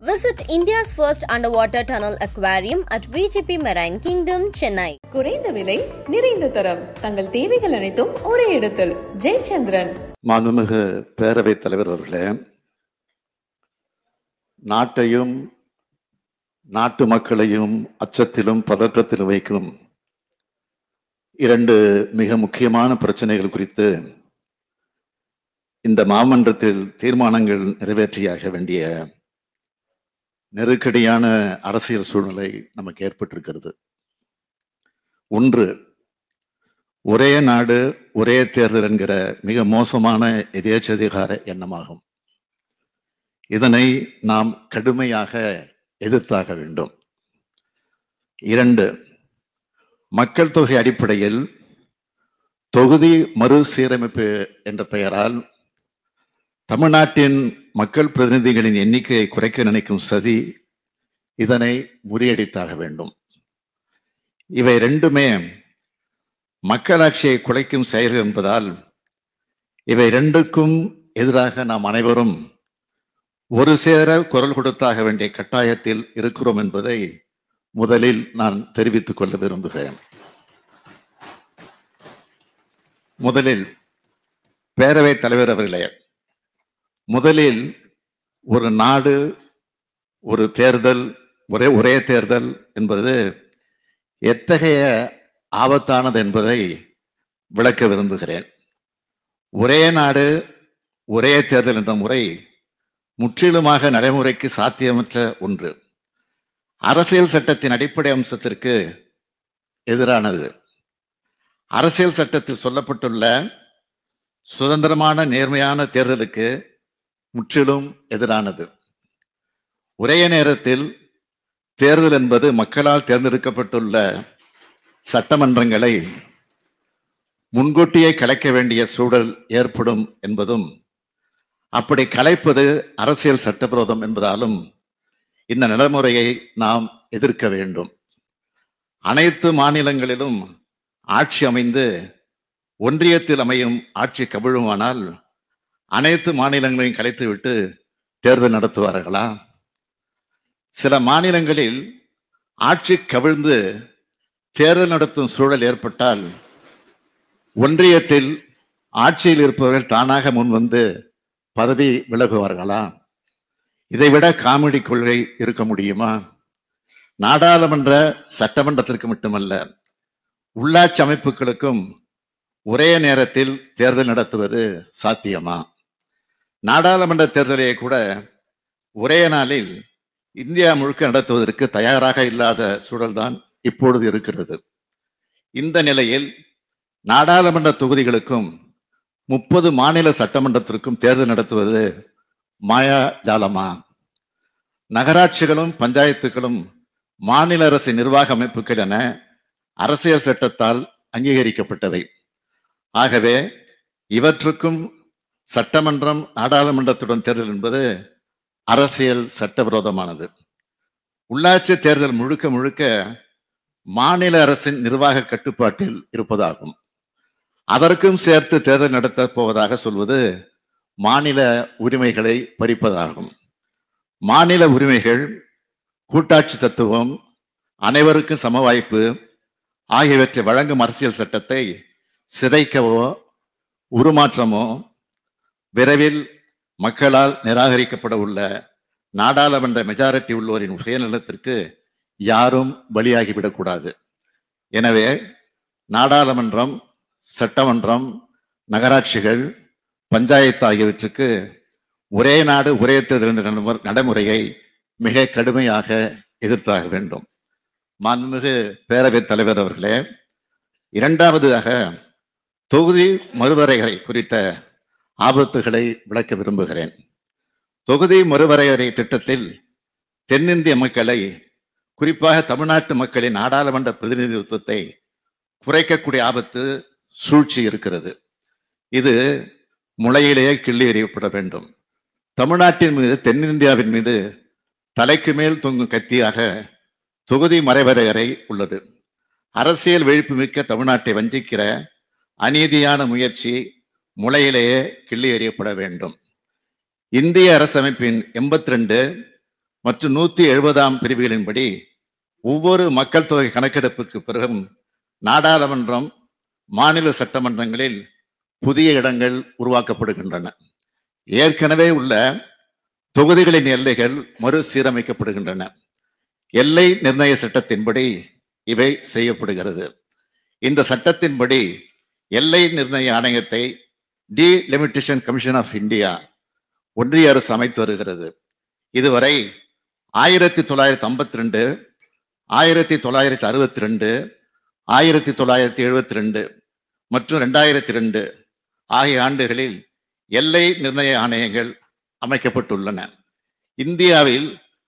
Visit India's first underwater tunnel aquarium at VGP Marine Kingdom, Chennai. குறைந்த விலை நிறைந்த தரம் தங்கள் தேவைகள் அனைத்தும் ஒரே இடத்தில். ஜெயச்சந்திரன். மாண்புமிகு பேரவைத் தலைவர் அவர்களே, நாட்டையும் நாட்டு மக்களையும் அச்சத்திலும் பதற்றத்திலும் வைக்கும் இரண்டு மிக முக்கியமான பிரச்சனைகள் குறித்து இந்த மாமன்றத்தில் தீர்மானங்கள் நிறைவேற்றியாக வேண்டிய நெருக்கடியான அரசியல் சூழ்நிலை நமக்கு ஏற்பட்டிருக்கிறது. ஒன்று, ஒரே நாடு ஒரே தேர்தல் என்கிற மிக மோசமான எதேச்சதிகார எண்ணமாகும். இதனை நாம் கடுமையாக எதிர்த்தாக வேண்டும். இரண்டு, மக்கள் தொகை அடிப்படையில் தொகுதி மறுசீரமைப்பு என்ற பெயரால் தமிழ்நாட்டின் மக்கள் பிரதிநிதிகளின் எண்ணிக்கையை குறைக்க நினைக்கும் சதி, இதனை முறியடித்தாக வேண்டும். இவை ரெண்டுமே மக்களாட்சியை குலைக்கும் செயல்கள் என்பதால் இவை ரெண்டுக்கும் எதிராக நாம் அனைவரும் ஒரு சேர குரல் கொடுத்தாக வேண்டிய கட்டாயத்தில் இருக்கிறோம் என்பதை முதலில் நான் தெரிவித்துக் கொள்ள விரும்புகிறேன். முதலில் பேரவைத் தலைவர் அவர்களே, முதலில் ஒரு நாடு ஒரு தேர்தல் ஒரே தேர்தல் என்பது எத்தகைய ஆபத்தானது என்பதை விளக்க விரும்புகிறேன். ஒரே நாடு ஒரே தேர்தல் என்ற முறை முற்றிலுமாக நடைமுறைக்கு சாத்தியமற்ற ஒன்று. அரசியல் சட்டத்தின் அடிப்படை அம்சத்திற்கு எதிரானது. அரசியல் சட்டத்தில் சொல்லப்பட்டுள்ள சுதந்திரமான நேர்மையான தேர்தலுக்கு முற்றிலும் எதிரானது. ஒரே நேரத்தில் தேர்தல் என்பது மக்களால் தேர்ந்தெடுக்கப்பட்டுள்ள சட்டமன்றங்களை முன்கூட்டியே கலைக்க வேண்டிய சூழல் ஏற்படும் என்பதும், அப்படி கலைப்பது அரசியல் சட்டவிரோதம் என்பதாலும் இந்த நடைமுறையை நாம் எதிர்க்க வேண்டும். அனைத்து மாநிலங்களிலும் ஆட்சி அமைந்து ஒன்றியத்தில் அமையும் ஆட்சி கவிழுமானால் அனைத்து மாநிலங்களையும் கலைத்துவிட்டு தேர்தல் நடத்துவார்களா? சில மாநிலங்களில் ஆட்சி கவிழ்ந்து தேர்தல் நடத்தும் சூழல் ஏற்பட்டால் ஒன்றியத்தில் ஆட்சியில் இருப்பவர்கள் தானாக முன்வந்து பதவி விலகுவார்களா? இதைவிட காமெடி கொள்கை இருக்க முடியுமா? நாடாளுமன்ற சட்டமன்றத்திற்கு மட்டுமல்ல, உள்ளாட்சி அமைப்புகளுக்கும் ஒரே நேரத்தில் தேர்தல் நடத்துவது சாத்தியமா? நாடாளுமன்ற தேர்தலை கூட ஒரே நாளில் இந்தியா முழுக்க நடத்துவதற்கு தயாராக இல்லாத சூழல்தான் இப்பொழுது இருக்கிறது. இந்த நிலையில் நாடாளுமன்ற தொகுதிகளுக்கும் 30 மாநில சட்டமன்றத்திற்கும் தேர்தல் நடத்துவது மாயா ஜாலமா? நகராட்சிகளும் பஞ்சாயத்துகளும் மாநில அரசு நிர்வாக அமைப்புகள் என அரசியல் சட்டத்தால் அங்கீகரிக்கப்பட்டவை. ஆகவே இவற்றுக்கும் சட்டமன்றம் நாடாளுமன்றத்துடன் தேர்தல் என்பது அரசியல் சட்டவிரோதமானது. உள்ளாட்சி தேர்தல் முழுக்க முழுக்க மாநில அரசின் நிர்வாக கட்டுப்பாட்டில் இருப்பதாகும். அதற்கும் சேர்த்து தேர்தல் நடத்த போவதாக சொல்வது மாநில உரிமைகளை பறிப்பதாகும். மாநில உரிமைகள், கூட்டாட்சி தத்துவம், அனைவருக்கும் சம வாய்ப்பு ஆகியவற்றை வழங்கும் அரசியல் சட்டத்தை சிதைக்கவோ உருமாற்றமோ விரைவில் மக்களால் நிராகரிக்கப்பட உள்ள நாடாளுமன்ற மெஜாரிட்டி உள்ளோரின் சுயநலத்திற்கு யாரும் பலியாகிவிடக்கூடாது. எனவே நாடாளுமன்றம், சட்டமன்றம், நகராட்சிகள், பஞ்சாயத்து ஆகியவற்றுக்கு ஒரே நாடு ஒரே தேர்தல் நடைமுறையை மிக கடுமையாக எதிர்த்தாக வேண்டும். மாண்புமிகு பேரவைத் தலைவர் அவர்களே, இரண்டாவதாக தொகுதி மறுவரையறை குறித்த ஆபத்துகளை விளக்க விரும்புகிறேன். தொகுதி மறுவரையறை திட்டத்தில் தென்னிந்திய மக்களை, குறிப்பாக தமிழ்நாட்டு மக்களின் நாடாளுமன்ற பிரதிநிதித்துவத்தை குறைக்கக்கூடிய ஆபத்து, சூழ்ச்சி இருக்கிறது. இது முளையிலேயே கிள்ளி எறியப்பட வேண்டும். தமிழ்நாட்டின் மீது, தென்னிந்தியாவின் மீது தலைக்கு மேல் தொங்கும் கத்தியாக தொகுதி மறுவரையறை உள்ளது. அரசியல் விழிப்பு மிக்க தமிழ்நாட்டை வஞ்சிக்கிற அநீதியான முயற்சி முளையிலேயே கிள்ளி எறியப்பட வேண்டும். இந்திய அரசமைப்பின் 82 மற்றும் 170ஆம் பிரிவுகளின்படி ஒவ்வொரு மக்கள் தொகை கணக்கெடுப்புக்கு பிறகும் நாடாளுமன்றம், மாநில சட்டமன்றங்களில் புதிய இடங்கள் உருவாக்கப்படுகின்றன. ஏற்கனவே உள்ள தொகுதிகளின் எல்லைகள் மறுசீரமைக்கப்படுகின்றன. எல்லை நிர்ணய சட்டத்தின்படி இவை செய்யப்படுகிறது. இந்த சட்டத்தின்படி எல்லை நிர்ணய ஆணையத்தை டீலிமிட்டேஷன் கமிஷன் ஆஃப் இந்தியா ஒன்றிய அரசு அமைத்து வருகிறது. இதுவரை 1952, 1962, 1972 மற்றும் 2002 ஆகிய ஆண்டுகளில் எல்லை நிர்ணய ஆணையங்கள் அமைக்கப்பட்டுள்ளன. இந்தியாவில்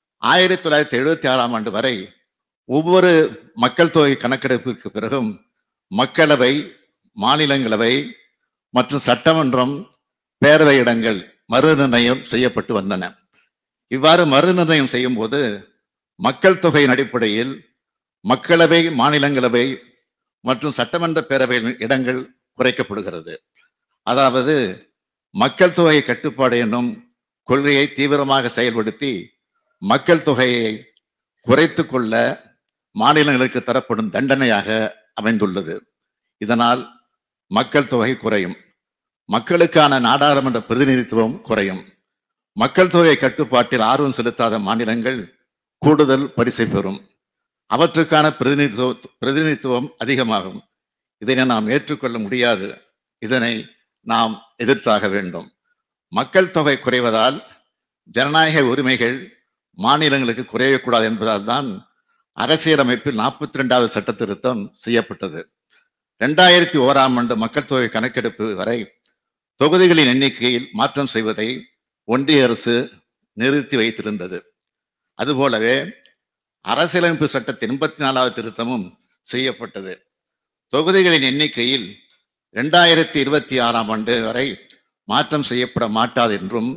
1976ஆம் ஆண்டு வரை ஒவ்வொரு மக்கள் தொகை கணக்கெடுப்பிற்கு பிறகும் மக்களவை, மாநிலங்களவை மற்றும் சட்டமன்றம், பேரவை இடங்கள் மறுநிர்ணயம் செய்யப்பட்டு வந்தன. இவ்வாறு மறுநிர்ணயம் செய்யும் போது மக்கள் தொகையின் அடிப்படையில் மக்களவை, மாநிலங்களவை மற்றும் சட்டமன்ற பேரவை இடங்கள் குறைக்கப்படுகிறது. அதாவது மக்கள் தொகை கட்டுப்பாடு என்னும் கொள்கையை தீவிரமாக செயல்படுத்தி மக்கள் தொகையை குறைத்து கொள்ள மாநிலங்களுக்கு தரப்படும் தண்டனையாக அமைந்துள்ளது. இதனால் மக்கள் தொகை குறையும், மக்களுக்கான நாடாளுமன்ற பிரதிநிதித்துவம் குறையும். மக்கள் தொகை கட்டுப்பாட்டில் ஆர்வம் செலுத்தாத மாநிலங்கள் கூடுதல் பரிசை பெறும். அவற்றுக்கான பிரதிநிதித்துவம் அதிகமாகும். இதனை நாம் ஏற்றுக்கொள்ள முடியாது. இதனை நாம் எதிர்த்தாக வேண்டும். மக்கள் தொகை குறைவதால் ஜனநாயக உரிமைகள் மாநிலங்களுக்கு குறையக்கூடாது என்பதால் தான் அரசியலமைப்பில் 42வது சட்ட திருத்தம் செய்யப்பட்டது. 2001ஆம் ஆண்டு மக்கள் தொகை கணக்கெடுப்பு வரை தொகுதிகளின் எண்ணிக்கையில் மாற்றம் செய்வதை ஒன்றிய அரசு நிறுத்தி வைத்திருந்தது. அதுபோலவே அரசியலமைப்பு சட்டத்தின் 84வது திருத்தமும் செய்யப்பட்டது. தொகுதிகளின் எண்ணிக்கையில் 2026ஆம் ஆண்டு வரை மாற்றம் செய்யப்பட மாட்டாது என்றும்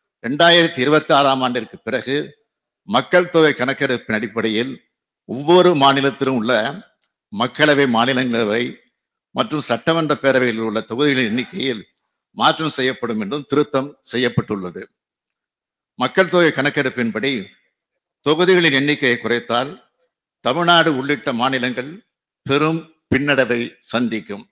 2026ஆம் ஆண்டிற்கு பிறகு மக்கள் தொகை கணக்கெடுப்பின் அடிப்படையில் ஒவ்வொரு மாநிலத்திலும் உள்ள மக்களவை, மாநிலங்களவை மற்றும் சட்டமன்ற பேரவையில் உள்ள தொகுதிகளின் எண்ணிக்கையில் மாற்றம் செய்யப்படும் என்றும் திருத்தம் செய்யப்பட்டுள்ளது. மக்கள் தொகை கணக்கெடுப்பின்படி தொகுதிகளின் எண்ணிக்கையை குறைத்தால் தமிழ்நாடு உள்ளிட்ட மாநிலங்கள் பெரும் பின்னடைவை சந்திக்கும்.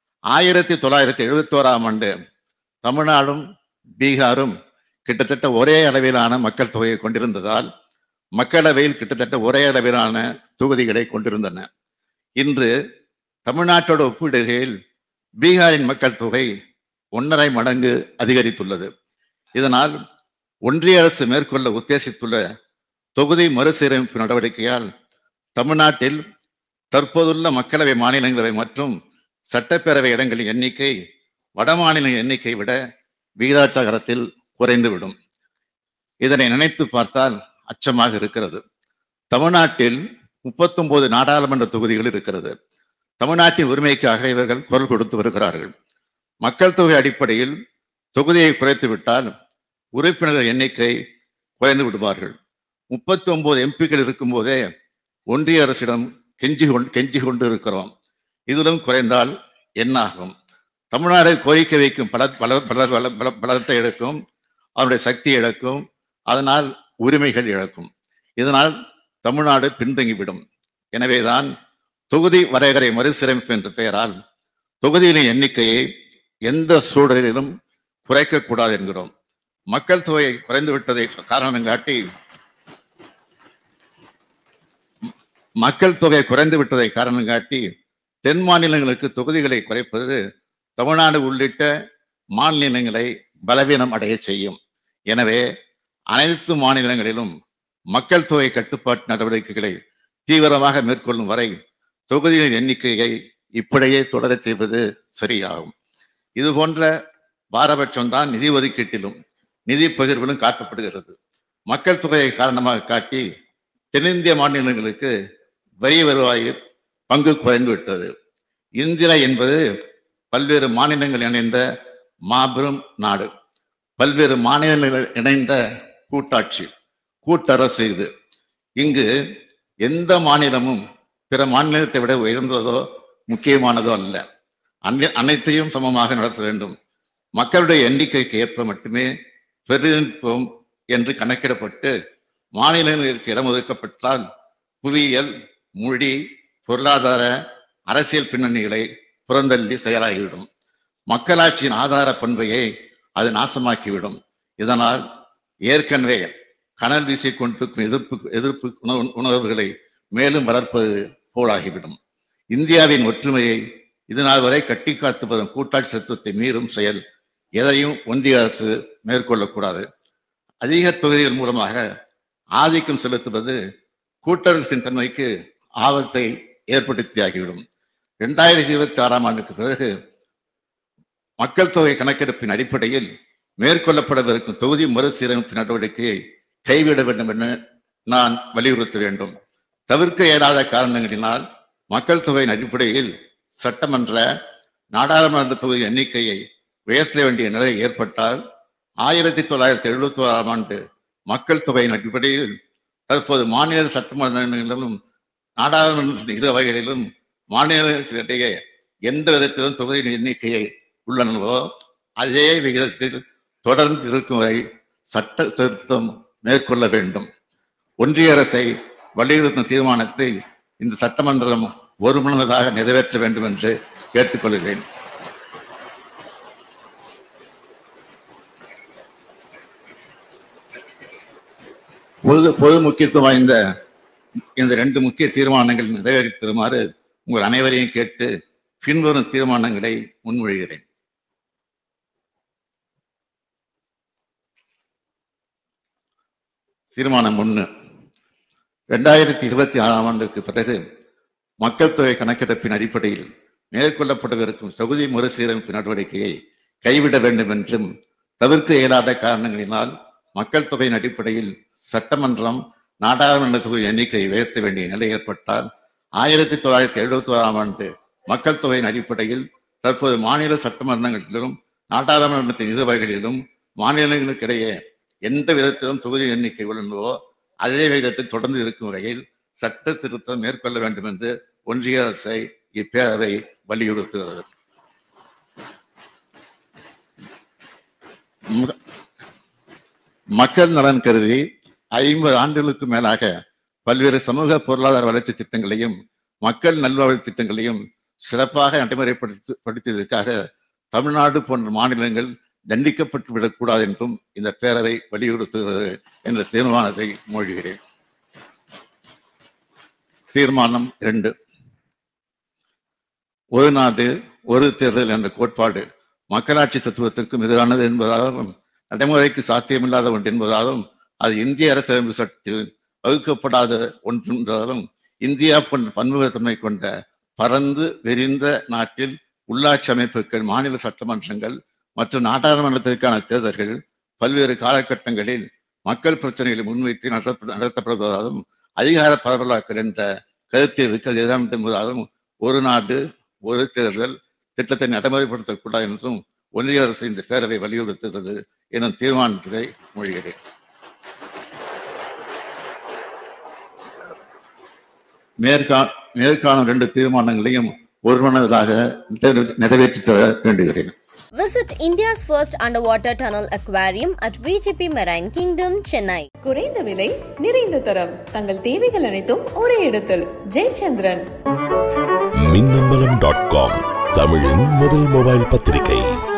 1971ஆம் ஆண்டு தமிழ்நாடும் பீகாரும் கிட்டத்தட்ட ஒரே அளவிலான மக்கள் தொகையை கொண்டிருந்ததால் மக்களவையில் கிட்டத்தட்ட ஒரே அளவிலான தொகுதிகளை கொண்டிருந்தன. இன்று தமிழ்நாட்டோடு ஒப்பிடுகையில் பீகாரின் மக்கள் தொகை 1.5 மடங்கு அதிகரித்துள்ளது. இதனால் ஒன்றிய அரசு மேற்கொள்ள உத்தேசித்துள்ள தொகுதி மறுசீரமைப்பு நடவடிக்கையால் தமிழ்நாட்டில் தற்போதுள்ள மக்களவை, மாநிலங்களவை மற்றும் சட்டப்பேரவை இடங்களின் எண்ணிக்கை வட மாநில எண்ணிக்கை விட விகிதாச்சாரத்தில் குறைந்துவிடும். இதனை நினைத்து பார்த்தால் அச்சமாக இருக்கிறது. தமிழ்நாட்டில் 39 நாடாளுமன்ற தொகுதிகள் இருக்கிறது. தமிழ்நாட்டின் உரிமைக்காக இவர்கள் குரல் கொடுத்து வருகிறார்கள். மக்கள் தொகை அடிப்படையில் தொகுதியை குறைத்து விட்டால் உறுப்பினர்கள் எண்ணிக்கை குறைந்து விடுவார்கள். 39 எம்பிக்கள் இருக்கும் போதே ஒன்றிய அரசிடம் கெஞ்சி கொண்டு இருக்கிறோம். இதிலும் குறைந்தால் என்ன ஆகும்? தமிழ்நாடு கோரிக்கை வைக்கும் பலத்தை இழக்கும், அவருடைய சக்தி இழக்கும், அதனால் உரிமைகள் இழக்கும். இதனால் தமிழ்நாடு பின்தங்கிவிடும். எனவேதான் தொகுதி வரையறை மறுசீரமைப்பு என்ற பெயரால் தொகுதிகளின் எண்ணிக்கையை எந்த சூழலிலும் குறைக்கக்கூடாது என்கிறோம். மக்கள் தொகை குறைந்து விட்டதை காரணம் காட்டி தென் மாநிலங்களுக்கு தொகுதிகளை குறைப்பது தமிழ்நாடு உள்ளிட்ட மாநிலங்களை பலவீனம் அடைய செய்யும். எனவே அனைத்து மாநிலங்களிலும் மக்கள் தொகை கட்டுப்பாட்டு நடவடிக்கைகளை தீவிரமாக மேற்கொள்ளும் வரை தொகுதிகளின் எண்ணிக்கையை இப்படியே தொடரச் செய்வது சரியாகும். இது போன்ற பாரபட்சம்தான் நிதி ஒதுக்கீட்டிலும் நிதி பகிர்விலும் காட்டப்படுகிறது. மக்கள் தொகையை காரணமாக காட்டி தென்னிந்திய மாநிலங்களுக்கு வரி வருவாயில் பங்கு குறைந்து விட்டது. இந்தியா என்பது பல்வேறு மாநிலங்கள் இணைந்த மாபெரும் நாடு. பல்வேறு மாநிலங்கள் இணைந்த கூட்டரசு இது. இங்கு எந்த மாநிலமும் பிற மாநிலத்தை விட உயர்ந்ததோ முக்கியமானதோ அல்ல. அனைத்தையும் சமமாக நடத்த வேண்டும். மக்களுடைய எண்ணிக்கைக்கு ஏற்ப மட்டுமே பிரதிநிதித்துவம் என்று கணக்கிடப்பட்டு மாநிலங்களுக்கு இடம் ஒதுக்கப்பட்டால் புவியியல், மொழி, பொருளாதார, அரசியல் பின்னணிகளை புறந்தள்ளி செயலாகிவிடும். மக்களாட்சியின் ஆதார பண்பையை அது நாசமாக்கிவிடும். இதனால் ஏற்கனவே கனல் வீசிக்கொண்டிருக்கும் எதிர்ப்பு உணர்வுகளை மேலும் வளர்ப்பது போலாகிவிடும். இந்தியாவின் ஒற்றுமையை இதனால் வரை கட்டி காத்து வரும் கூட்டாட்சி தத்துவத்தை மீறும் செயல் எதையும் ஒன்றிய அரசு மேற்கொள்ளக்கூடாது. அதிக தொகுதிகள் மூலமாக ஆதிக்கம் செலுத்துவது கூட்டரசின் தன்மைக்கு ஆபத்தை ஏற்படுத்தியாகிவிடும். 2026 ஆண்டுக்கு பிறகு மக்கள் தொகை கணக்கெடுப்பின் அடிப்படையில் மேற்கொள்ளப்படவிருக்கும் தொகுதி மறுசீரமைப்பு நடவடிக்கையை கைவிட வேண்டும் என நான் வலியுறுத்த வேண்டும். தவிர்க்க இயலாத காரணங்களினால் மக்கள் தொகையின் அடிப்படையில் சட்டமன்ற, நாடாளுமன்ற தொகுதி எண்ணிக்கையை உயர்த்த வேண்டிய நிலை ஏற்பட்டால் 1971 ஆண்டு மக்கள் தொகையின் அடிப்படையில் தற்போது மாநில சட்டமன்றங்களிலும் நாடாளுமன்றத்தின் இரு வகைகளிலும் மாநிலங்களிடையே எந்த விதத்திலும் தொகுதியின் எண்ணிக்கையை உள்ளனவோ அதே விகிதத்தில் தொடர்ந்து இருக்கும் வரை சட்ட திருத்தம் மேற்கொள்ள வேண்டும். ஒன்றிய அரசை வலியுறுத்தும் தீர்மானத்தை இந்த சட்டமன்றம் ஒருமனதாக நிறைவேற்ற வேண்டும் என்று கேட்டுக்கொள்கிறேன். பொது முக்கியத்துவம் வாய்ந்த இந்த 2 முக்கிய தீர்மானங்கள் நிறைவேற்றுமாறு உங்கள் அனைவரையும் கேட்டு பின்வரும் தீர்மானங்களை முன்மொழிகிறேன். தீர்மானம் 1. 2026 ஆண்டுக்கு பிறகு மக்கள் தொகை கணக்கெடுப்பின் அடிப்படையில் மேற்கொள்ளப்படவிருக்கும் தொகுதி மறுசீரமைப்பு நடவடிக்கையை கைவிட வேண்டும் என்றும், தவிர்க்க இயலாத காரணங்களினால் மக்கள் தொகையின் அடிப்படையில் சட்டமன்றம், நாடாளுமன்ற தொகுதி எண்ணிக்கையை உயர்த்த வேண்டிய நிலை ஏற்பட்டால் 1971 ஆண்டு மக்கள் தொகையின் அடிப்படையில் தற்போது மாநில சட்டமன்றங்களிலும் நாடாளுமன்றத்தின் இரு வகைகளிலும் மாநிலங்களுக்கிடையே எந்த விதத்திலும் தொகுதி எண்ணிக்கை உள்ளனவோ அதே விதத்தில் தொடர்ந்து இருக்கும் வகையில் சட்ட திருத்தம் மேற்கொள்ள வேண்டும் என்று ஒன்றிய அரசை இப்பேரவை வலியுறுத்துகிறது. மக்கள் நலன் கருதி 50 ஆண்டுகளுக்கு மேலாக பல்வேறு சமூக பொருளாதார வளர்ச்சி திட்டங்களையும் மக்கள் நல்வாழ்வு திட்டங்களையும் சிறப்பாக நடைமுறைப்படுத்தியதற்காக தமிழ்நாடு போன்ற மாநிலங்கள் தண்டிக்கப்பட்டு விடக்கூடாது என்றும் இந்த பேரவை வலியுறுத்துகிறது என்ற தீர்மானத்தை மொழிகிறேன். தீர்மானம் 2. ஒரு நாடு ஒரு தேர்தல் என்ற கோட்பாடு மக்களாட்சி தத்துவத்திற்கும் எதிரானது என்பதாலும் நடைமுறைக்கு சாத்தியமில்லாத ஒன்று என்பதாலும் அது இந்திய அரசியலமைப்பு சட்டத்தில் வகுக்கப்படாத ஒன்று என்பதாலும் இந்தியா போன்ற பன்முகத்தன்மை கொண்ட பரந்து விரிந்த நாட்டில் உள்ளாட்சி அமைப்புகள், மாநில சட்டமன்றங்கள் மற்றும் நாடாளுமன்றத்திற்கான தேர்தல்கள் பல்வேறு காலகட்டங்களில் மக்கள் பிரச்சனைகளை முன்வைத்து நடத்தப்படுவதாலும் அதிகார பரவலாக்கல் என்ற கருத்தில் இருக்க எதிரானது என்பதாலும் ஒரு நாடு ஒரு தேர்தல் திட்டத்தை நடைமுறைப்படுத்தக்கூடாது என்றும் ஒன்றிய அரசு இந்த பேரவை வலியுறுத்துகிறது எனும் தீர்மானத்தை மொழிகிறேன். மேற்காணும் 2 தீர்மானங்களையும் ஒருமனதாக நிறைவேற்றி தர வேண்டுகிறேன். Visit India's first underwater tunnel aquarium at VGP Marine Kingdom, Chennai. குறைந்த விலை, நிறைந்த தரம், தங்கள் தேவைகள் அனைத்தும் ஒரே இடத்தில். ஜெயச்சந்திரன். மின்னம்பலம்.com, தமிழின் முதல் மொபைல் பத்திரிகை.